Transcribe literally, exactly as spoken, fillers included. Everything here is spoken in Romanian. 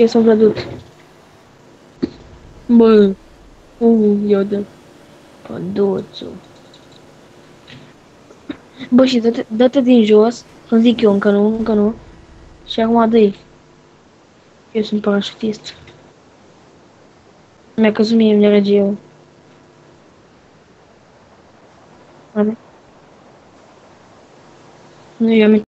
Eu sunt văzut. Bă, uh, eu de păduțul. Bă, și dă-te, dă-te din jos, când zic eu, încă nu, încă nu. Și acum dă-i. Eu sunt parașutist. Mi-a căzut mie în regie. Nu, eu am